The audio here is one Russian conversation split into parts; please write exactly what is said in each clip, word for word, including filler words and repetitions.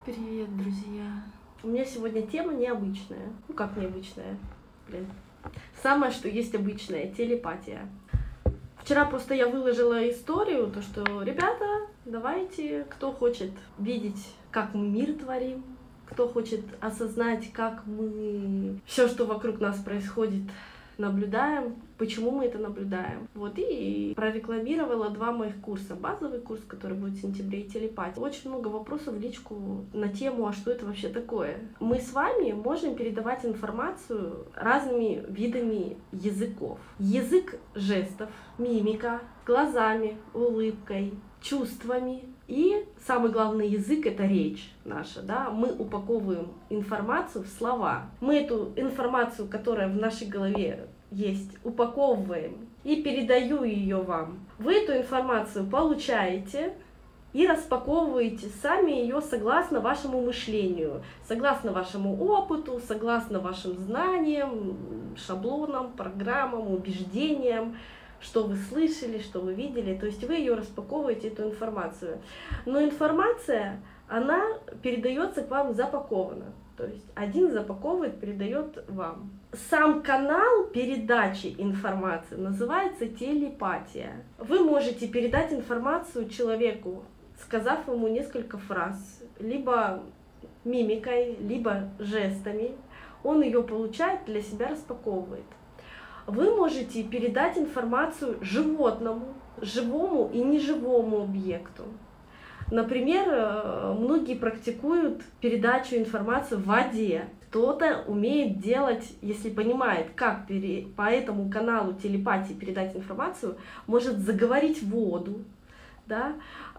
Привет, друзья! У меня сегодня тема необычная. Ну как необычная? Блин. Самое, что есть обычное — телепатия. Вчера просто я выложила историю, то что, ребята, давайте, кто хочет видеть, как мы мир творим, кто хочет осознать, как мы все, что вокруг нас происходит, наблюдаем, почему мы это наблюдаем. Вот, и прорекламировала два моих курса. Базовый курс, который будет в сентябре, и телепатия. Очень много вопросов в личку на тему, а что это вообще такое. Мы с вами можем передавать информацию разными видами языков. Язык жестов, мимика, глазами, улыбкой, чувствами. И самый главный язык — это речь наша, да, мы упаковываем информацию в слова. Мы эту информацию, которая в нашей голове есть, упаковываем и передаю ее вам. Вы эту информацию получаете и распаковываете сами ее согласно вашему мышлению, согласно вашему опыту, согласно вашим знаниям, шаблонам, программам, убеждениям, что вы слышали, что вы видели, то есть вы ее распаковываете, эту информацию. Но информация, она передается к вам запакована, то есть один запаковывает, передает вам. Сам канал передачи информации называется телепатия. Вы можете передать информацию человеку, сказав ему несколько фраз, либо мимикой, либо жестами. Он ее получает, для себя распаковывает. Вы можете передать информацию животному, живому и неживому объекту. Например, многие практикуют передачу информации в воде. Кто-то умеет делать, если понимает, как по этому каналу телепатии передать информацию, может заговорить воду, да?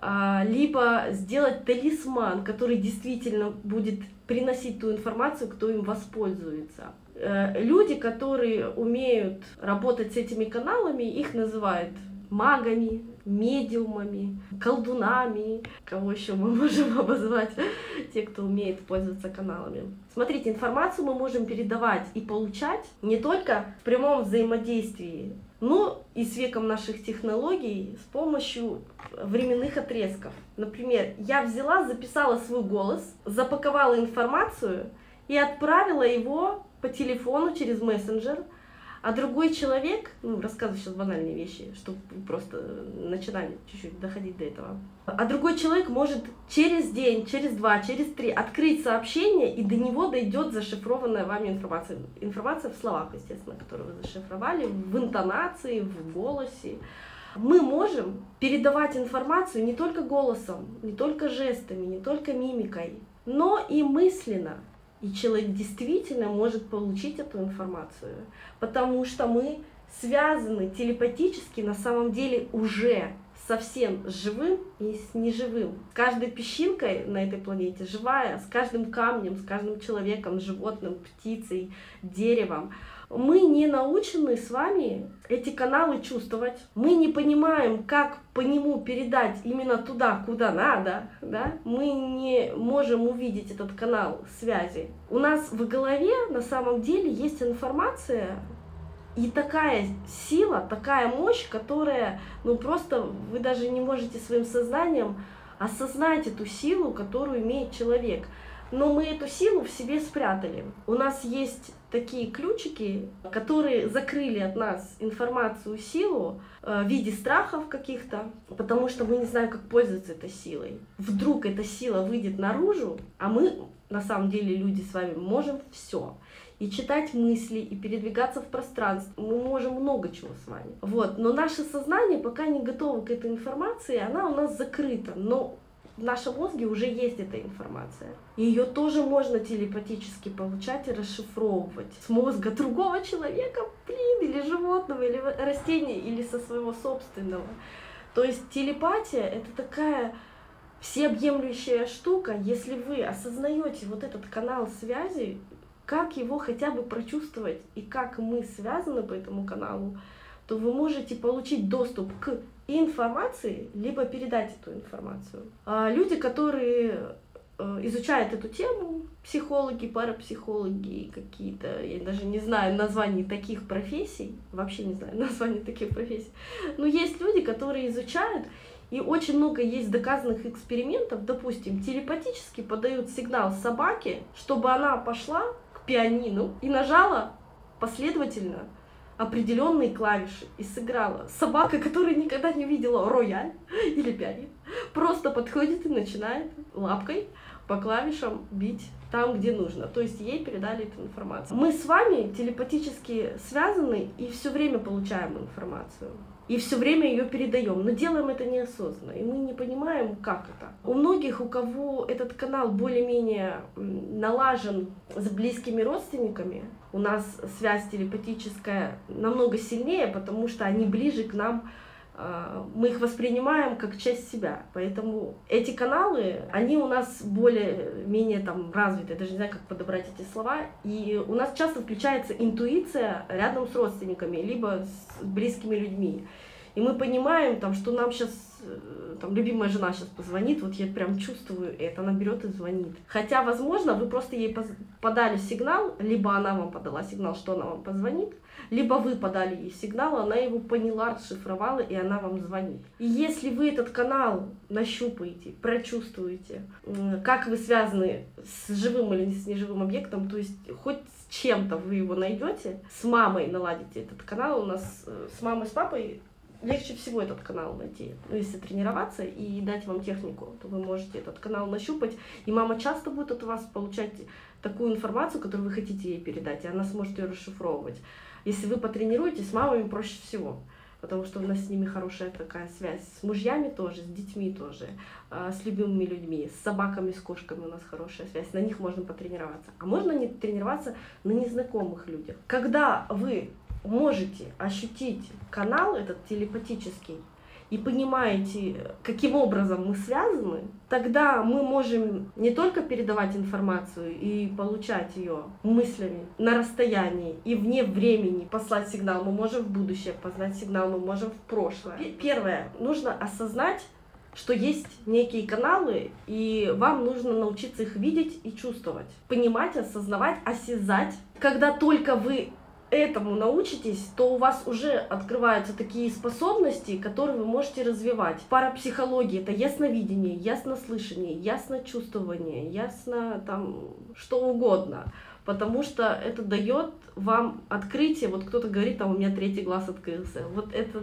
Либо сделать талисман, который действительно будет приносить ту информацию, кто им воспользуется. Люди, которые умеют работать с этими каналами, их называют магами, медиумами, колдунами, кого еще мы можем обозвать, те, кто умеет пользоваться каналами. Смотрите, информацию мы можем передавать и получать не только в прямом взаимодействии, но и с веком наших технологий с помощью временных отрезков. Например, я взяла, записала свой голос, запаковала информацию и отправила его по телефону через мессенджер, а другой человек, ну, рассказываю сейчас банальные вещи, чтобы вы просто начинали чуть-чуть доходить до этого, а другой человек может через день, через два, через три открыть сообщение, и до него дойдет зашифрованная вами информация. Информация в словах, естественно, которую вы зашифровали, в интонации, в голосе. Мы можем передавать информацию не только голосом, не только жестами, не только мимикой, но и мысленно. И человек действительно может получить эту информацию, потому что мы связаны телепатически на самом деле уже совсем с живым и с неживым. С каждой песчинкой на этой планете живая, с каждым камнем, с каждым человеком, животным, птицей, деревом. Мы не научены с вами эти каналы чувствовать. Мы не понимаем, как по нему передать именно туда, куда надо. Да? Мы не можем увидеть этот канал связи. У нас в голове на самом деле есть информация и такая сила, такая мощь, которая, ну просто вы даже не можете своим сознанием осознать эту силу, которую имеет человек. Но мы эту силу в себе спрятали. У нас есть такие ключики, которые закрыли от нас информацию, силу в виде страхов каких-то, потому что мы не знаем, как пользоваться этой силой. Вдруг эта сила выйдет наружу, а мы, на самом деле, люди с вами, можем все. И читать мысли, и передвигаться в пространстве. Мы можем много чего с вами. Вот. Но наше сознание пока не готово к этой информации, она у нас закрыта. Но в нашем мозге уже есть эта информация. Ее тоже можно телепатически получать и расшифровывать с мозга другого человека, блин, или животного, или растения, или со своего собственного. То есть телепатия — это такая всеобъемлющая штука. Если вы осознаете вот этот канал связи, как его хотя бы прочувствовать и как мы связаны по этому каналу, то вы можете получить доступ к информации, либо передать эту информацию. А люди, которые изучают эту тему, психологи, парапсихологи, какие-то, я даже не знаю названий таких профессий, вообще не знаю названий таких профессий, но есть люди, которые изучают И очень много есть доказанных экспериментов, допустим, телепатически подают сигнал собаке, чтобы она пошла к пианино и нажала последовательно определенные клавиши и сыграла. Собака, которая никогда не видела рояль или пианино, просто подходит и начинает лапкой по клавишам бить там, где нужно. То есть ей передали эту информацию. Мы с вами телепатически связаны и все время получаем информацию. И все время ее передаем, но делаем это неосознанно, и мы не понимаем, как это. У многих, у кого этот канал более-менее налажен с близкими родственниками, у нас связь телепатическая намного сильнее, потому что они ближе к нам, мы их воспринимаем как часть себя. Поэтому эти каналы, они у нас более-менее там развиты, я даже не знаю, как подобрать эти слова. И у нас часто включается интуиция рядом с родственниками, либо с близкими людьми. И мы понимаем, там, что нам сейчас, там, любимая жена сейчас позвонит, вот я прям чувствую это, она берет и звонит. Хотя, возможно, вы просто ей подали сигнал, либо она вам подала сигнал, что она вам позвонит, либо вы подали ей сигнал, она его поняла, расшифровала, и она вам звонит. И если вы этот канал нащупаете, прочувствуете, как вы связаны с живым или с неживым объектом, то есть хоть с чем-то вы его найдете, с мамой наладите этот канал, у нас с мамой, с папой легче всего этот канал найти. Ну, если тренироваться и дать вам технику, то вы можете этот канал нащупать, и мама часто будет от вас получать такую информацию, которую вы хотите ей передать, и она сможет ее расшифровывать. Если вы потренируетесь, с мамами проще всего, потому что у нас с ними хорошая такая связь. С мужьями тоже, с детьми тоже, с любимыми людьми, с собаками, с кошками у нас хорошая связь. На них можно потренироваться. А можно не тренироваться на незнакомых людях. Когда вы можете ощутить канал этот телепатический и понимаете, каким образом мы связаны, тогда мы можем не только передавать информацию и получать ее мыслями на расстоянии и вне времени, послать сигнал, мы можем в будущее познать сигнал, мы можем в прошлое. Первое, нужно осознать, что есть некие каналы, и вам нужно научиться их видеть и чувствовать, понимать, осознавать, осязать. Когда только вы этому научитесь, то у вас уже открываются такие способности, которые вы можете развивать. Парапсихология — это ясновидение, яснослышание, ясночувствование, ясно там что угодно. Потому что это дает вам открытие. Вот кто-то говорит, там у меня третий глаз открылся. Вот это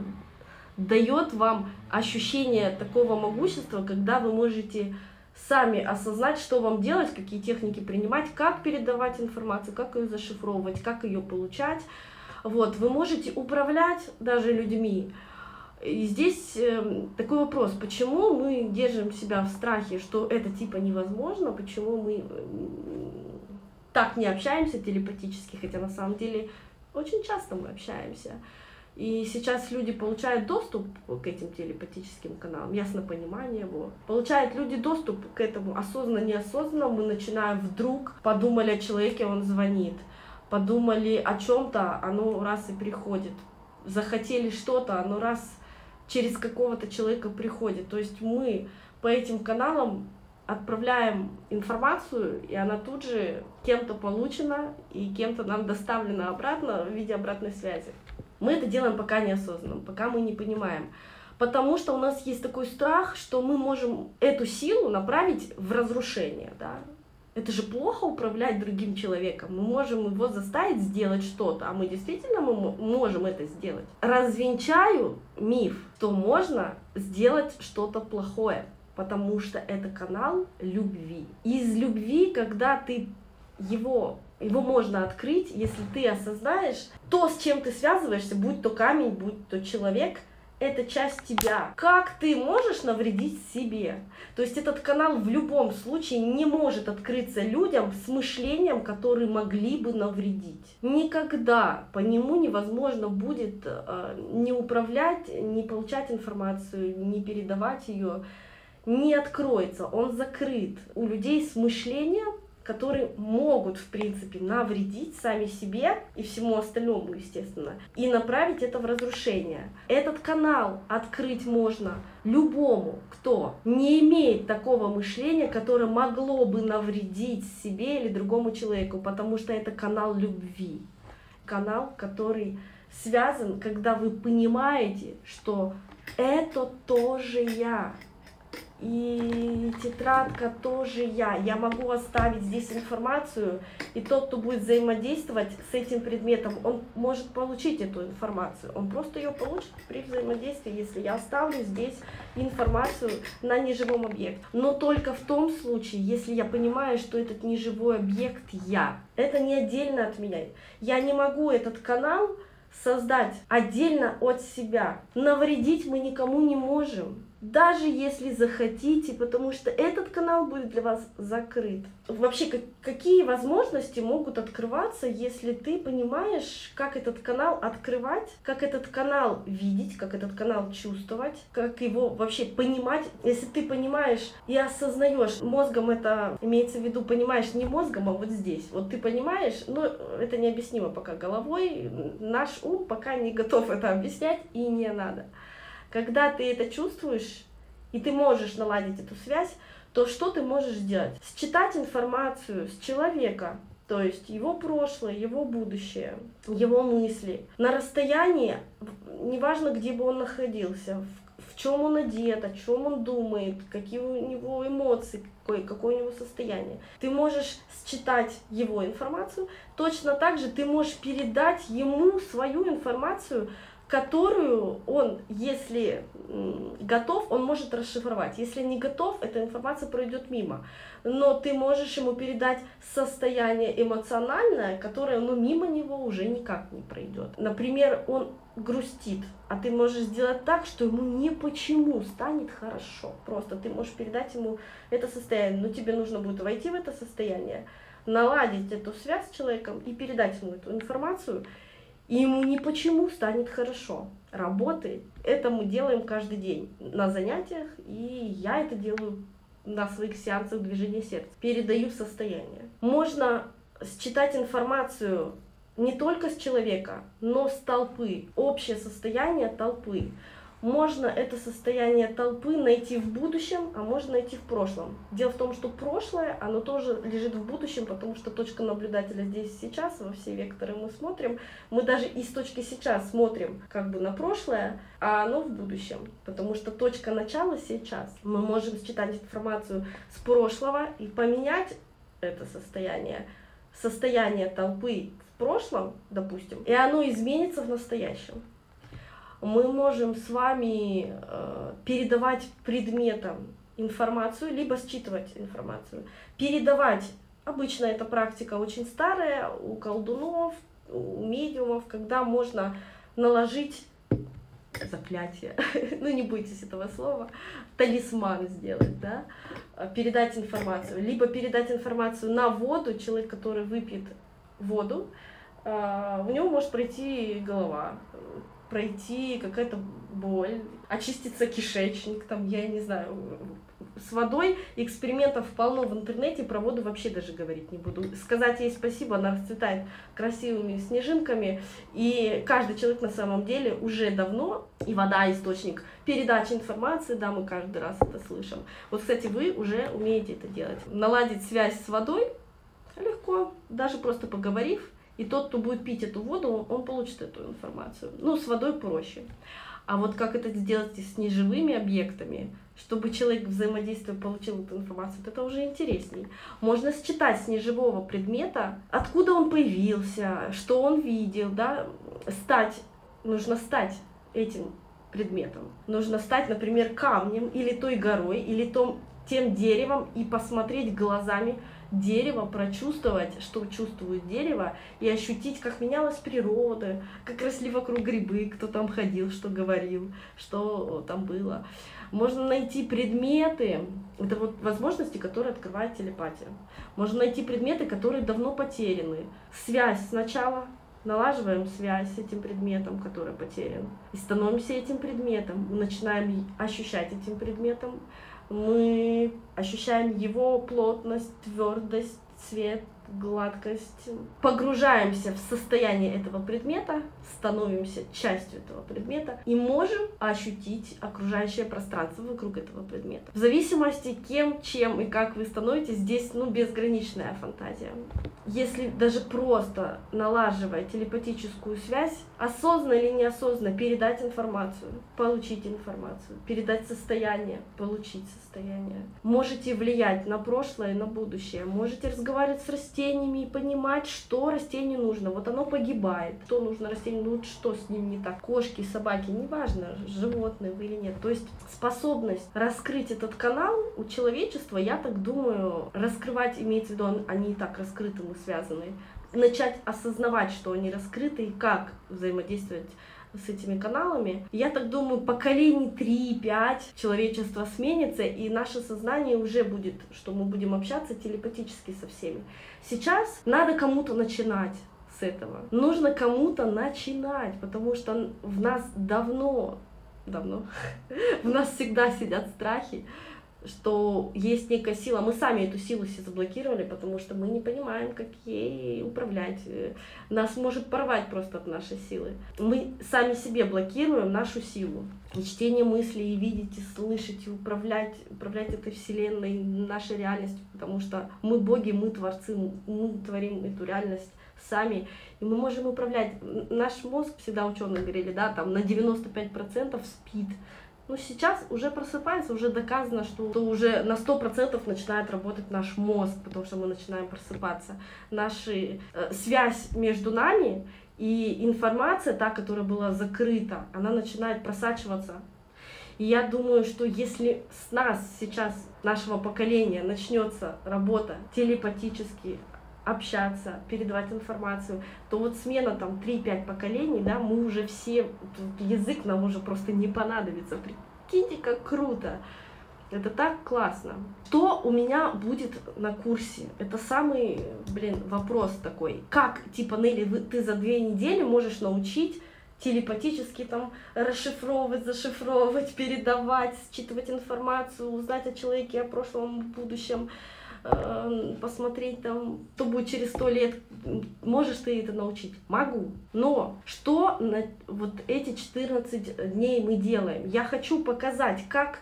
дает вам ощущение такого могущества, когда вы можете сами осознать, что вам делать, какие техники принимать, как передавать информацию, как ее зашифровывать, как ее получать. Вот, вы можете управлять даже людьми. И здесь э, такой вопрос, почему мы держим себя в страхе, что это типа невозможно, почему мы э, так не общаемся телепатически, хотя на самом деле очень часто мы общаемся. И сейчас люди получают доступ к этим телепатическим каналам, яснопонимание его. Получают люди доступ к этому осознанно-неосознанно. Мы начинаем вдруг, подумали о человеке, он звонит. Подумали о чем-то, оно раз и приходит. Захотели что-то, оно раз через какого-то человека приходит. То есть мы по этим каналам отправляем информацию, и она тут же кем-то получена, и кем-то нам доставлена обратно в виде обратной связи. Мы это делаем пока неосознанно, пока мы не понимаем. Потому что у нас есть такой страх, что мы можем эту силу направить в разрушение. Да? Это же плохо управлять другим человеком. Мы можем его заставить сделать что-то, а мы действительно мы можем это сделать. Развенчаю миф, что можно сделать что-то плохое, потому что это канал любви. Из любви, когда ты его... Его можно открыть, если ты осознаешь то, с чем ты связываешься, будь то камень, будь то человек, это часть тебя. Как ты можешь навредить себе? То есть этот канал в любом случае не может открыться людям с мышлением, которые могли бы навредить. Никогда по нему невозможно будет э, не управлять, не получать информацию, не передавать ее. Не откроется, он закрыт. У людей с мышлением, которые могут, в принципе, навредить сами себе и всему остальному, естественно, и направить это в разрушение. Этот канал открыть можно любому, кто не имеет такого мышления, которое могло бы навредить себе или другому человеку, потому что это канал любви. Канал, который связан, когда вы понимаете, что Это тоже я. И тетрадка тоже я. Я могу оставить здесь информацию, и тот, кто будет взаимодействовать с этим предметом, он может получить эту информацию. Он просто ее получит при взаимодействии, если я оставлю здесь информацию на неживом объекте. Но только в том случае, если я понимаю, что этот неживой объект я. Это не отдельно от меня. Я не могу этот канал создать отдельно от себя. Навредить мы никому не можем. Даже если захотите, потому что этот канал будет для вас закрыт. Вообще, как, какие возможности могут открываться, если ты понимаешь, как этот канал открывать, как этот канал видеть, как этот канал чувствовать, как его вообще понимать. Если ты понимаешь и осознаешь, мозгом это имеется в виду, понимаешь не мозгом, а вот здесь. Вот ты понимаешь, но это необъяснимо пока головой, наш ум пока не готов это объяснять, и не надо. Когда ты это чувствуешь, и ты можешь наладить эту связь, то что ты можешь сделать? Считать информацию с человека, то есть его прошлое, его будущее, его мысли. На расстоянии, неважно, где бы он находился, в, в чем он одет, о чем он думает, какие у него эмоции, какое, какое у него состояние. Ты можешь считать его информацию, точно так же ты можешь передать ему свою информацию, которую он, если готов, он может расшифровать. Если не готов, эта информация пройдет мимо. Но ты можешь ему передать состояние эмоциональное, которое, ну, мимо него уже никак не пройдет. Например, он грустит, а ты можешь сделать так, что ему не почему станет хорошо. Просто ты можешь передать ему это состояние. Но тебе нужно будет войти в это состояние, наладить эту связь с человеком и передать ему эту информацию. И ему ни почему станет хорошо. Работает. Это мы делаем каждый день на занятиях, и я это делаю на своих сеансах движения сердца. Передаю состояние. Можно считать информацию не только с человека, но с толпы. Общее состояние толпы. Можно это состояние толпы найти в будущем, а можно найти в прошлом. Дело в том, что прошлое, оно тоже лежит в будущем, потому что точка наблюдателя здесь и сейчас, во все векторы мы смотрим. Мы даже из точки сейчас смотрим как бы на прошлое, а оно в будущем, потому что точка начала сейчас. Мы можем считать информацию с прошлого и поменять это состояние, состояние толпы в прошлом, допустим, и оно изменится в настоящем. Мы можем с вами э, передавать предметам информацию, либо считывать информацию. Передавать, обычно эта практика очень старая, у колдунов, у медиумов, когда можно наложить заклятие, ну не бойтесь этого слова, талисман сделать, да, передать информацию. Либо передать информацию на воду, человек, который выпьет воду, э, у него может пройти голова, пройти какая-то боль, очиститься кишечник, там, я не знаю, с водой экспериментов полно в интернете, про воду вообще даже говорить не буду. Сказать ей спасибо, она расцветает красивыми снежинками, и каждый человек на самом деле уже давно, и вода источник передачи информации, да, мы каждый раз это слышим. Вот, кстати, вы уже умеете это делать. Наладить связь с водой легко, даже просто поговорив. И тот, кто будет пить эту воду, он получит эту информацию. Ну, с водой проще. А вот как это сделать с неживыми объектами, чтобы человек взаимодействуя получил эту информацию, вот это уже интересней. Можно считать с неживого предмета, откуда он появился, что он видел, да, стать, нужно стать этим предметом. Нужно стать, например, камнем, или той горой, или том, тем деревом, и посмотреть глазами дерево, прочувствовать, что чувствует дерево, и ощутить, как менялась природа, как росли вокруг грибы, кто там ходил, что говорил, что там было. Можно найти предметы, это вот возможности, которые открывает телепатия. Можно найти предметы, которые давно потеряны. Связь сначала, налаживаем связь с этим предметом, который потерян, и становимся этим предметом, мы начинаем ощущать этим предметом, мы ощущаем его плотность, твердость, цвет, гладкость. Погружаемся в состояние этого предмета, становимся частью этого предмета и можем ощутить окружающее пространство вокруг этого предмета. В зависимости кем, чем и как вы становитесь, здесь ну, безграничная фантазия. Если даже просто налаживая телепатическую связь, осознанно или неосознанно передать информацию, получить информацию, передать состояние, получить состояние. Можете влиять на прошлое и на будущее, можете разговаривать с растениями и понимать, что растению нужно. Вот оно погибает, что нужно растению, ну что с ним не так. Кошки, собаки, неважно, животные вы или нет. То есть способность раскрыть этот канал у человечества, я так думаю, раскрывать, имеется в виду, они и так раскрыты, мы связаны, начать осознавать, что они раскрыты и как взаимодействовать с этими каналами. Я так думаю, поколений три-пять человечество сменится, и наше сознание уже будет, что мы будем общаться телепатически со всеми. Сейчас надо кому-то начинать с этого. Нужно кому-то начинать, потому что в нас давно, давно, в нас всегда сидят страхи, что есть некая сила. Мы сами эту силу себе заблокировали, потому что мы не понимаем, как ей управлять. Нас может порвать просто от нашей силы. Мы сами себе блокируем нашу силу. И чтение мыслей, и видеть, и слышать, и управлять, управлять этой вселенной, нашей реальностью, потому что мы боги, мы творцы, мы творим эту реальность сами, и мы можем управлять. Наш мозг, всегда ученые говорили, да, там на девяносто пять процентов спит. Но сейчас уже просыпается, уже доказано, что, что уже на сто процентов начинает работать наш мозг, потому что мы начинаем просыпаться. Наша э, связь между нами и информация, та, которая была закрыта, она начинает просачиваться. И я думаю, что если с нас сейчас, нашего поколения, начнется работа телепатически, общаться, передавать информацию, то вот смена там три-пять поколений, да, мы уже все, язык нам уже просто не понадобится. Прикиньте, как круто! Это так классно. Что у меня будет на курсе? Это самый, блин, вопрос такой. Как, типа, Нелли, вы, ты за две недели можешь научить телепатически там расшифровывать, зашифровывать, передавать, считывать информацию, узнать о человеке, о прошлом, будущем, посмотреть там, что будет через сто лет. Можешь ты это научить? Могу. Но что на вот эти четырнадцать дней мы делаем? Я хочу показать, как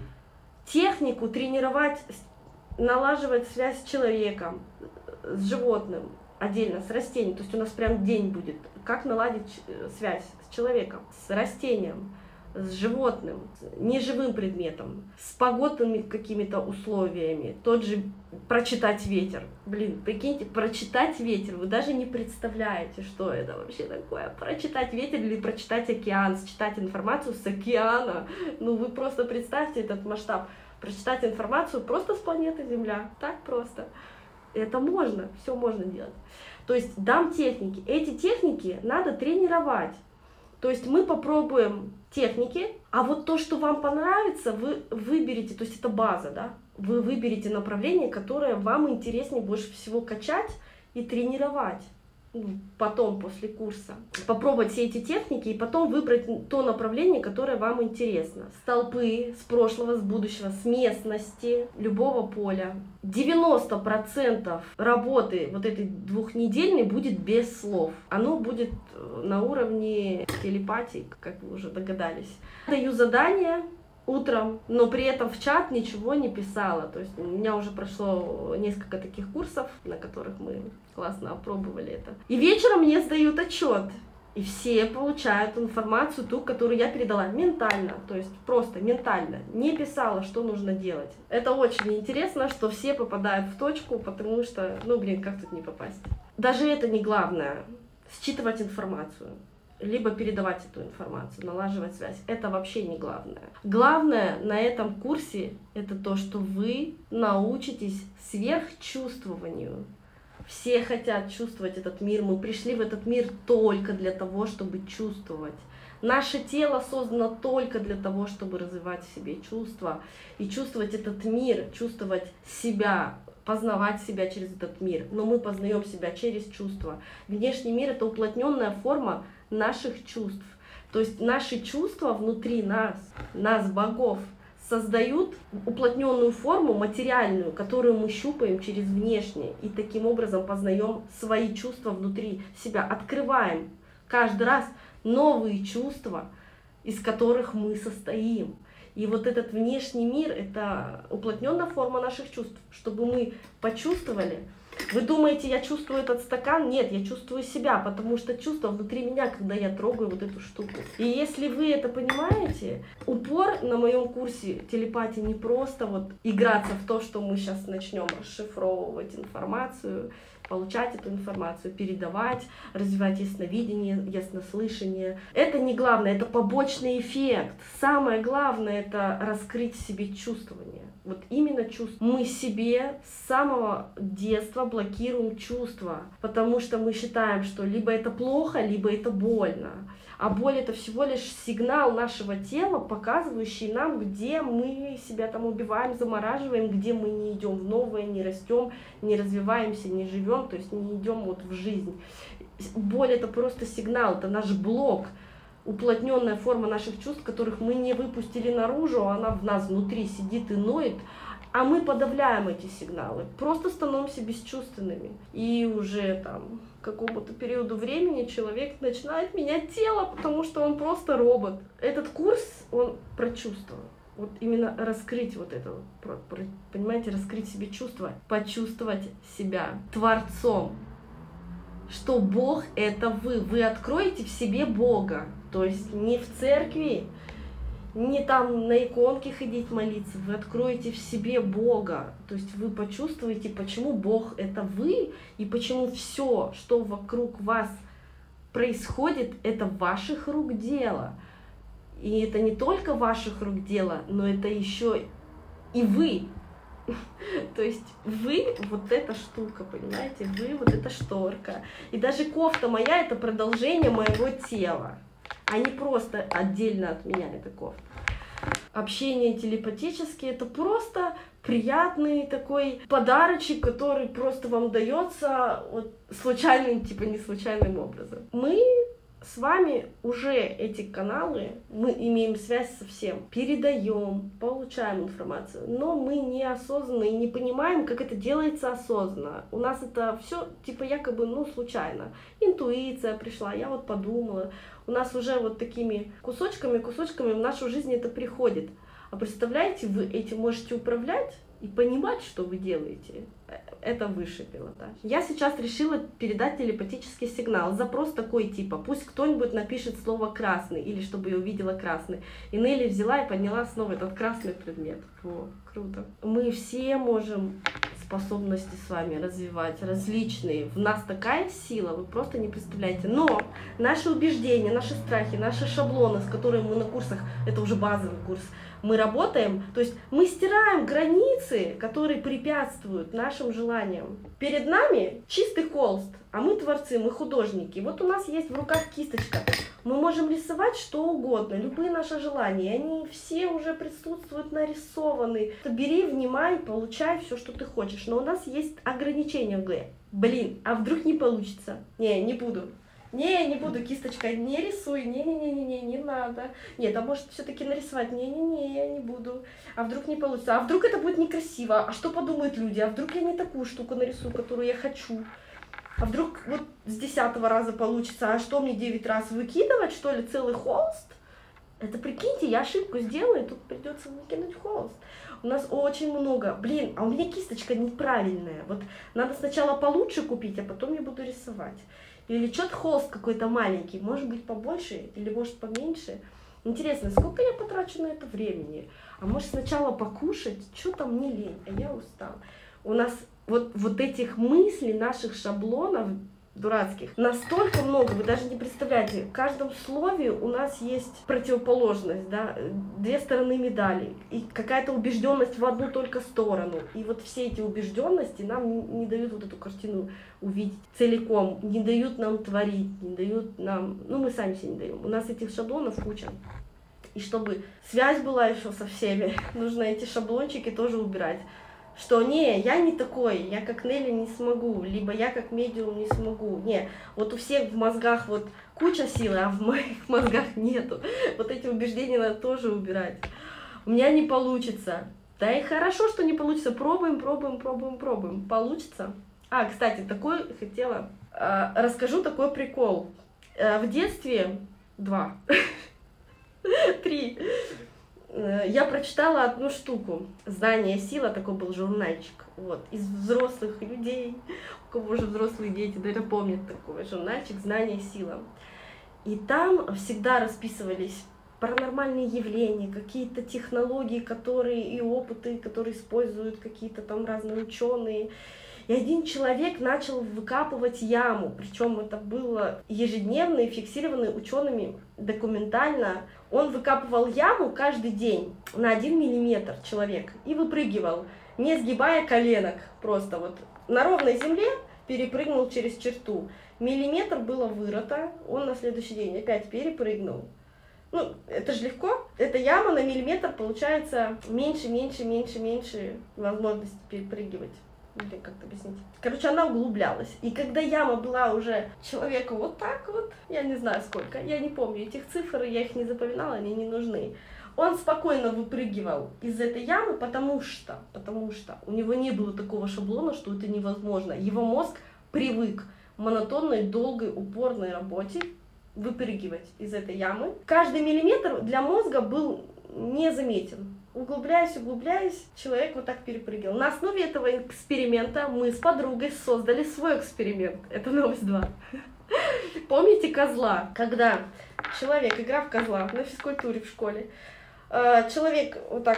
технику тренировать, налаживать связь с человеком, с животным, отдельно с растением. То есть у нас прям день будет. Как наладить связь с человеком, с растением, с животным, с неживым предметом, с погодными какими-то условиями. Тот же прочитать ветер. Блин, прикиньте, прочитать ветер. Вы даже не представляете, что это вообще такое. Прочитать ветер или прочитать океан, считать информацию с океана. Ну вы просто представьте этот масштаб. Прочитать информацию просто с планеты Земля. Так просто. Это можно, все можно делать. То есть дам техники. Эти техники надо тренировать. То есть мы попробуем техники, а вот то, что вам понравится, вы выберете, то есть это база, да, вы выберете направление, которое вам интереснее больше всего качать и тренировать. Потом, после курса, попробовать все эти техники и потом выбрать то направление, которое вам интересно. С толпы, с прошлого, с будущего, с местности, любого поля. девяносто процентов работы вот этой двухнедельной будет без слов. Оно будет на уровне телепатии, как вы уже догадались. Даю задание утром, но при этом в чат ничего не писала. То есть у меня уже прошло несколько таких курсов, на которых мы классно опробовали это. И вечером мне сдают отчет. И все получают информацию, ту, которую я передала ментально, то есть просто ментально. Не писала, что нужно делать. Это очень интересно, что все попадают в точку, потому что, ну блин, как тут не попасть? Даже это не главное. Считывать информацию. Либо передавать эту информацию, налаживать связь. Это вообще не главное. Главное на этом курсе это то, что вы научитесь сверхчувствованию. Все хотят чувствовать этот мир. Мы пришли в этот мир только для того, чтобы чувствовать. Наше тело создано только для того, чтобы развивать в себе чувства и чувствовать этот мир, чувствовать себя, познавать себя через этот мир. Но мы познаем себя через чувства. Внешний мир — это уплотненная форма наших чувств. То есть наши чувства внутри нас, нас, богов, создают уплотненную форму материальную, которую мы щупаем через внешнее, и таким образом познаем свои чувства внутри себя, открываем каждый раз новые чувства, из которых мы состоим. И вот этот внешний мир — это уплотненная форма наших чувств, чтобы мы почувствовали. Вы думаете, я чувствую этот стакан? Нет, я чувствую себя, потому что чувство внутри меня, когда я трогаю вот эту штуку. И если вы это понимаете, упор на моем курсе телепатии не просто вот играться в то, что мы сейчас начнем расшифровывать информацию, получать эту информацию, передавать, развивать ясновидение, яснослышание. Это не главное, это побочный эффект. Самое главное — это раскрыть в себе чувствование. Вот именно чувство. Мы себе с самого детства блокируем чувства, потому что мы считаем, что либо это плохо, либо это больно. А боль — это всего лишь сигнал нашего тела, показывающий нам, где мы себя там убиваем, замораживаем, где мы не идем в новое, не растем, не развиваемся, не живем, то есть не идем вот в жизнь. Боль — это просто сигнал, это наш блок, уплотненная форма наших чувств, которых мы не выпустили наружу, она в нас внутри сидит и ноет, а мы подавляем эти сигналы, просто становимся бесчувственными. И уже там к какому-то периоду времени человек начинает менять тело, потому что он просто робот. Этот курс, он про чувства. Вот именно раскрыть вот это, про, про, понимаете, раскрыть себе чувства, почувствовать себя творцом. Что Бог — это вы. Вы откроете в себе Бога. То есть не в церкви, не там на иконке ходить молиться, вы откроете в себе Бога. То есть вы почувствуете, почему Бог — это вы, и почему все, что вокруг вас происходит, это ваших рук дело. И это не только ваших рук дело, но это еще и вы. То есть вы вот эта штука, понимаете? Вы вот эта шторка. И даже кофта моя — это продолжение моего тела, а не просто отдельно от меня эта кофта. Общение телепатически — это просто приятный такой подарочек, который просто вам дается вот случайным, типа не случайным образом. Мы с вами уже эти каналы, мы имеем связь со всем, передаем, получаем информацию, но мы неосознанно и не понимаем, как это делается осознанно. У нас это все типа якобы, ну, случайно. Интуиция пришла, я вот подумала. У нас уже вот такими кусочками, кусочками в нашу жизнь это приходит. А представляете, вы этим можете управлять и понимать, что вы делаете. Это высший пилотаж. Я сейчас решила передать телепатический сигнал. Запрос такой типа: пусть кто-нибудь напишет слово «красный», или чтобы я увидела красный. И Нелли взяла и подняла снова этот красный предмет. О, круто. Мы все можем способности с вами развивать различные. В нас такая сила, вы просто не представляете. Но наши убеждения, наши страхи, наши шаблоны, с которыми мы на курсах, это уже базовый курс, мы работаем, то есть мы стираем границы, которые препятствуют нашим желаниям. Перед нами чистый холст, а мы творцы, мы художники. Вот у нас есть в руках кисточка. Мы можем рисовать что угодно, любые наши желания. Они все уже присутствуют, нарисованы. Бери, внимай, получай все, что ты хочешь. Но у нас есть ограничения в голове. Блин, а вдруг не получится? Не, не буду. Не, не буду, кисточкой, не рисуй, не-не-не-не, не надо. Нет, а может все-таки нарисовать? Не-не-не, я не буду. А вдруг не получится? А вдруг это будет некрасиво? А что подумают люди? А вдруг я не такую штуку нарисую, которую я хочу? А вдруг вот с десятого раза получится? А что мне девять раз выкидывать, что ли, целый холст? Это, прикиньте, я ошибку сделаю, и тут придется выкинуть холст. У нас очень много. Блин, а у меня кисточка неправильная. Вот надо сначала получше купить, а потом я буду рисовать. Или что-то холст какой-то маленький, может быть побольше или может поменьше. Интересно, сколько я потрачу на это времени? А может сначала покушать? Что-то мне лень, а я устал. У нас вот, вот этих мыслей, наших шаблонов дурацких настолько много, вы даже не представляете. В каждом слове у нас есть противоположность, да, две стороны медали, и какая-то убежденность в одну только сторону. И вот все эти убежденности нам не дают вот эту картину увидеть целиком, не дают нам творить, не дают нам, ну мы сами себе не даем. У нас этих шаблонов куча. И чтобы связь была еще со всеми, нужно эти шаблончики тоже убирать. Что не, я не такой, я как Нелли не смогу, либо я как медиум не смогу. Не, вот у всех в мозгах вот куча силы, а в моих мозгах нету. Вот эти убеждения надо тоже убирать. у меня не получится. Да и хорошо, что не получится. Пробуем, пробуем, пробуем, пробуем. Получится. А, кстати, такой хотела... Э, расскажу такой прикол. Э, в детстве... Два. Три. Э, я прочитала одну штуку. «Знание, сила», такой был журнальчик. Вот. Из взрослых людей, у кого уже взрослые дети, наверное, помнят такой журнальчик «Знание, сила». И там всегда расписывались паранормальные явления, какие-то технологии, которые и опыты, которые используют какие-то там разные ученые. И один человек начал выкапывать яму, причем это было ежедневно и фиксировано учеными документально. Он выкапывал яму каждый день на один миллиметр человек и выпрыгивал, не сгибая коленок, просто вот на ровной земле перепрыгнул через черту. Миллиметр было вырыто, он на следующий день опять перепрыгнул. Ну, это же легко. Эта яма на миллиметр получается меньше, меньше, меньше, меньше возможности перепрыгивать. Или как-то объяснить. Короче, она углублялась. И когда яма была уже человеку вот так вот, я не знаю сколько, я не помню этих цифр, я их не запоминала, они не нужны. Он спокойно выпрыгивал из этой ямы, потому что, потому что у него не было такого шаблона, что это невозможно. Его мозг привык к монотонной, долгой, упорной работе выпрыгивать из этой ямы. Каждый миллиметр для мозга был незаметен. Углубляясь, углубляясь, человек вот так перепрыгивал. На основе этого эксперимента мы с подругой создали свой эксперимент. Это новость два. Помните козла? Когда человек, игра в козла на физкультуре в школе, человек вот так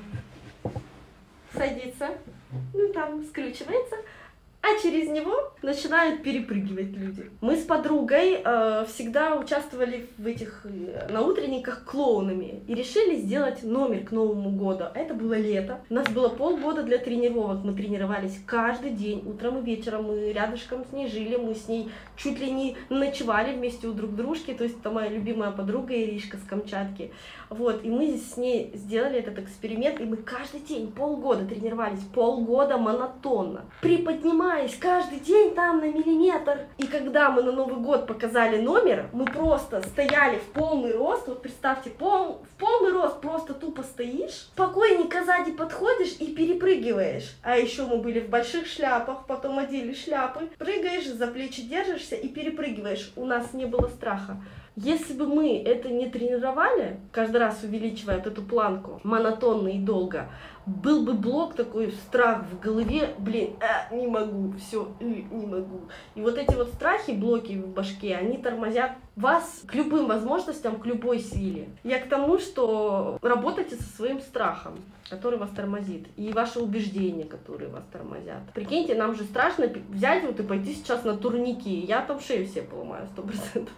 садится, ну там скрючивается, а через него начинают перепрыгивать люди. Мы с подругой э, всегда участвовали в этих э, на утренниках клоунами и решили сделать номер к Новому году. Это было лето. У нас было полгода для тренировок. Мы тренировались каждый день, утром и вечером. Мы рядышком с ней жили, мы с ней чуть ли не ночевали вместе у друг дружки. То есть это моя любимая подруга Иришка с Камчатки. Вот, и мы с ней сделали этот эксперимент, и мы каждый день полгода тренировались, полгода монотонно, приподнимаясь каждый день там на миллиметр. И когда мы на Новый год показали номер, мы просто стояли в полный рост, вот представьте, пол, в полный рост просто тупо стоишь, спокойненько сзади подходишь и перепрыгиваешь. А еще мы были в больших шляпах, потом одели шляпы, прыгаешь, за плечи держишься и перепрыгиваешь. У нас не было страха. Если бы мы это не тренировали, каждый раз увеличивая вот эту планку монотонно и долго, был бы блок такой, страх в голове, блин, а, не могу, все, не могу. И вот эти вот страхи, блоки в башке, они тормозят вас к любым возможностям, к любой силе. Я к тому, что работайте со своим страхом, который вас тормозит, и ваши убеждения, которые вас тормозят. Прикиньте, нам же страшно взять вот и пойти сейчас на турники, я там шею все поломаю, сто процентов.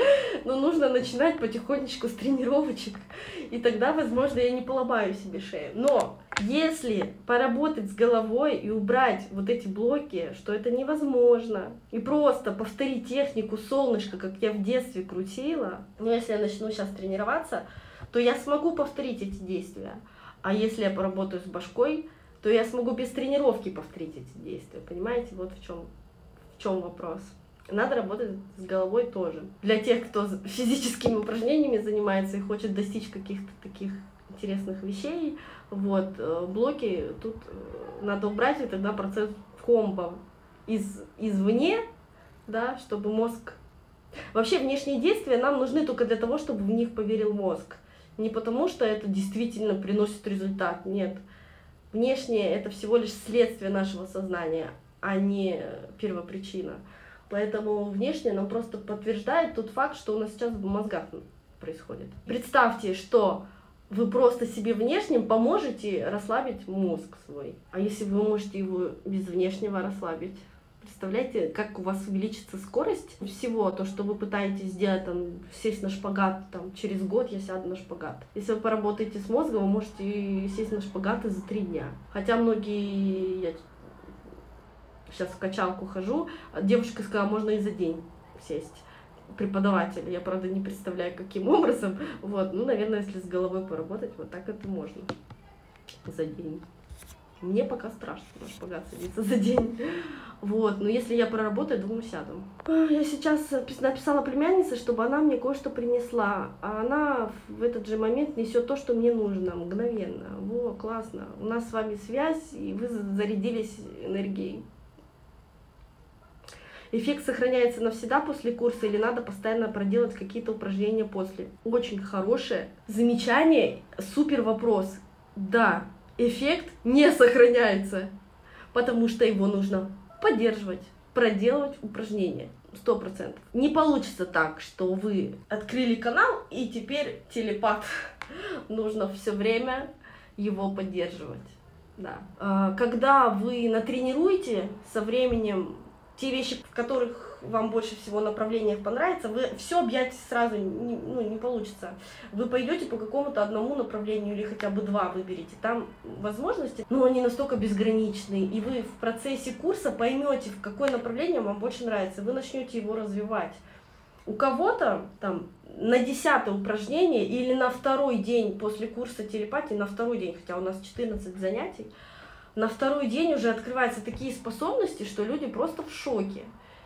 Но нужно начинать потихонечку с тренировочек, и тогда, возможно, я не поломаю себе шею. Но если поработать с головой и убрать вот эти блоки, что это невозможно, и просто повторить технику солнышко, как я в детстве крутила, ну, если я начну сейчас тренироваться, то я смогу повторить эти действия. А если я поработаю с башкой, то я смогу без тренировки повторить эти действия. Понимаете, вот в чем, в чем вопрос. Надо работать с головой тоже. Для тех, кто физическими упражнениями занимается и хочет достичь каких-то таких интересных вещей, вот, блоки тут надо убрать, и тогда процесс комбо из, извне, да, чтобы мозг... Вообще внешние действия нам нужны только для того, чтобы в них поверил мозг. Не потому, что это действительно приносит результат, нет. Внешнее — это всего лишь следствие нашего сознания, а не первопричина. Поэтому внешне нам просто подтверждает тот факт, что у нас сейчас в мозгах происходит. Представьте, что вы просто себе внешним поможете расслабить мозг свой. А если вы можете его без внешнего расслабить? Представляете, как у вас увеличится скорость всего, то, что вы пытаетесь сделать, там, сесть на шпагат, там, через год я сяду на шпагат. Если вы поработаете с мозгом, вы можете сесть на шпагат и за три дня. Хотя многие... Я сейчас в качалку хожу, девушка сказала, можно и за день сесть. Преподаватель, я, правда, не представляю, каким образом. Вот, ну, наверное, если с головой поработать, вот так это можно за день. Мне пока страшно на шпагат садиться за день. Вот, но если я проработаю, думаю, сяду. Я сейчас написала племяннице, чтобы она мне кое-что принесла. А она в этот же момент несет то, что мне нужно, мгновенно. Во, классно. У нас с вами связь, и вы зарядились энергией. Эффект сохраняется навсегда после курса или надо постоянно проделать какие-то упражнения после? Очень хорошее замечание, супер вопрос. Да, эффект не сохраняется, потому что его нужно поддерживать, проделывать упражнения. Сто процентов. Не получится так, что вы открыли канал и теперь телепат. Нужно все время его поддерживать. Да. Когда вы натренируете со временем те вещи, в которых вам больше всего направлениях понравится, вы все объять сразу не, ну, не получится. Вы пойдете по какому-то одному направлению или хотя бы два выберете. Там возможности, но они настолько безграничные, и вы в процессе курса поймете, в какое направление вам больше нравится, вы начнете его развивать. У кого-то там на десятое упражнение или на второй день после курса телепатии, на второй день, хотя у нас четырнадцать занятий, на второй день уже открываются такие способности, что люди просто в шоке.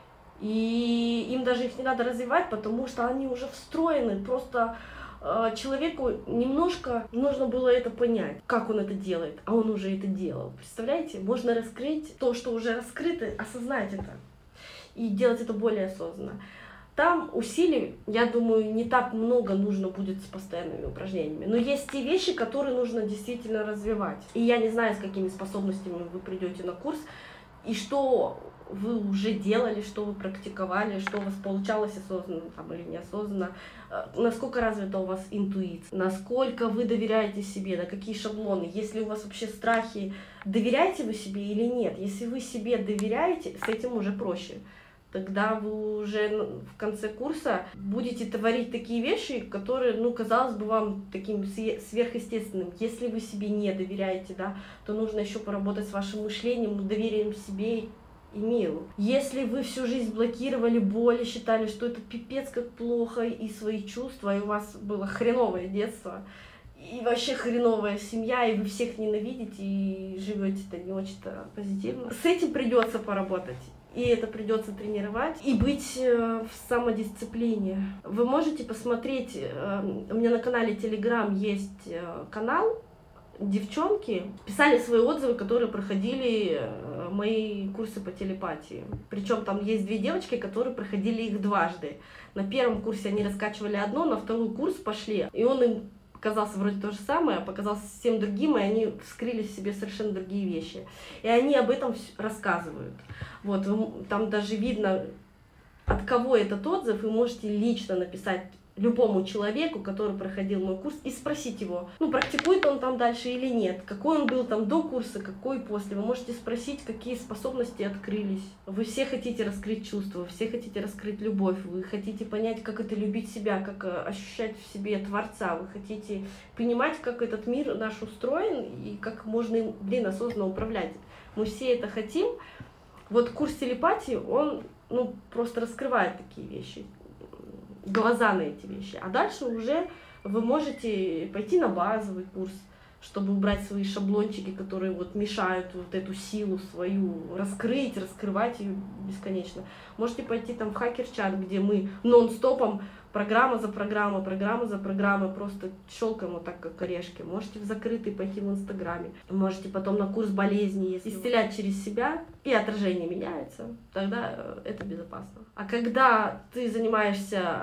И им даже их не надо развивать, потому что они уже встроены. Просто э, человеку немножко нужно было это понять, как он это делает, а он уже это делал. Представляете? Можно раскрыть то, что уже раскрыто, осознать это и делать это более осознанно. Там усилий, я думаю, не так много нужно будет с постоянными упражнениями. Но есть те вещи, которые нужно действительно развивать. И я не знаю, с какими способностями вы придете на курс, и что вы уже делали, что вы практиковали, что у вас получалось осознанно там, или неосознанно, насколько развита у вас интуиция, насколько вы доверяете себе, на какие шаблоны, если у вас вообще страхи, доверяете вы себе или нет. Если вы себе доверяете, с этим уже проще. Тогда вы уже в конце курса будете творить такие вещи, которые, ну, казалось бы, вам таким сверхъестественным. Если вы себе не доверяете, да, то нужно еще поработать с вашим мышлением, доверием себе и миру. Если вы всю жизнь блокировали боль и считали, что это пипец как плохо, и свои чувства, и у вас было хреновое детство, и вообще хреновая семья, и вы всех ненавидите, и живете-то не очень-то позитивно, с этим придется поработать. И это придется тренировать и быть в самодисциплине. Вы можете посмотреть, у меня на канале Telegram есть канал, девчонки писали свои отзывы, которые проходили мои курсы по телепатии. Причем там есть две девочки, которые проходили их дважды. На первом курсе они раскачивали одно, на второй курс пошли, и он им показался вроде то же самое, а показался совсем другим, и они вскрыли в себе совершенно другие вещи. И они об этом рассказывают. Вот, там даже видно, от кого этот отзыв, вы можете лично написать любому человеку, который проходил мой курс, и спросить его, ну, практикует он там дальше или нет, какой он был там до курса, какой после. Вы можете спросить, какие способности открылись. Вы все хотите раскрыть чувства, вы все хотите раскрыть любовь, вы хотите понять, как это любить себя, как ощущать в себе Творца, вы хотите понимать, как этот мир наш устроен и как можно им, блин, осознанно управлять. Мы все это хотим. Вот курс телепатии, он, ну, просто раскрывает такие вещи, глаза на эти вещи. А дальше уже вы можете пойти на базовый курс, чтобы убрать свои шаблончики, которые вот мешают вот эту силу свою раскрыть, раскрывать ее бесконечно. Можете пойти там в хакер-чат, где мы нон-стопом, программа за программой, программа за программой, просто щелкаем вот так, как орешки. Можете в закрытый пойти в Инстаграме. Можете потом на курс болезни, если исцелять через себя, и отражение меняется, тогда это безопасно. А когда ты занимаешься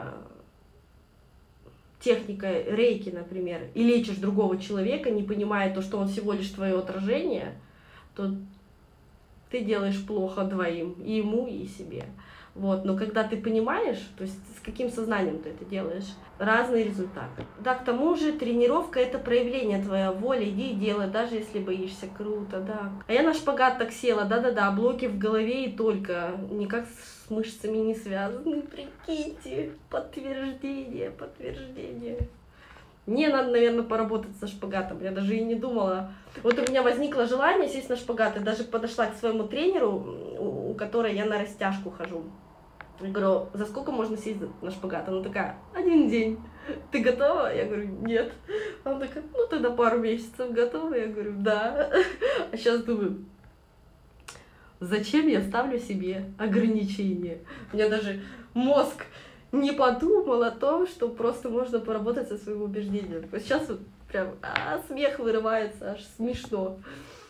техникой рейки, например, и лечишь другого человека, не понимая то, что он всего лишь твое отражение, то ты делаешь плохо двоим, и ему, и себе. Вот. Но когда ты понимаешь, то есть с каким сознанием ты это делаешь, разные результаты. Да, к тому же тренировка — это проявление твоей воли, иди и делай, даже если боишься, круто, да. А я на шпагат так села, да-да-да, блоки в голове и только, никак с мышцами не связаны, прикиньте, подтверждение, подтверждение. Мне надо, наверное, поработать со шпагатом, я даже и не думала. Вот у меня возникло желание сесть на шпагат, и даже подошла к своему тренеру, у которой я на растяжку хожу. Я говорю, за сколько можно сесть на шпагат? Она такая, один день. ты готова? Я говорю, нет. Она такая, ну тогда пару месяцев готова? Я говорю, да. А сейчас думаю, зачем я ставлю себе ограничения? У меня даже мозг не подумал о том, что просто можно поработать со своим убеждением. Вот сейчас вот прям а, смех вырывается, аж смешно.